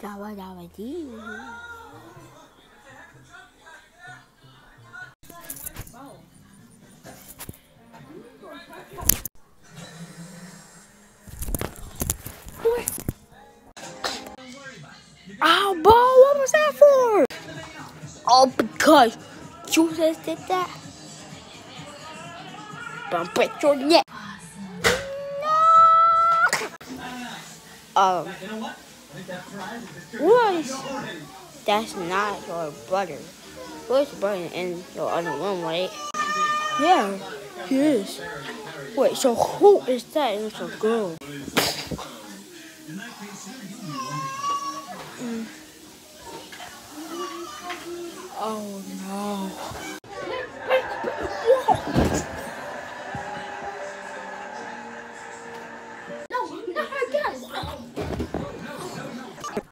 Dabba dabba dee. Ow, Bo, what was that for? Oh, because you just did that. Bump at your neck. No. What? That's not your brother. Where's your brother in your other room, right? Yeah, he is. Wait, so who is that? It's a girl.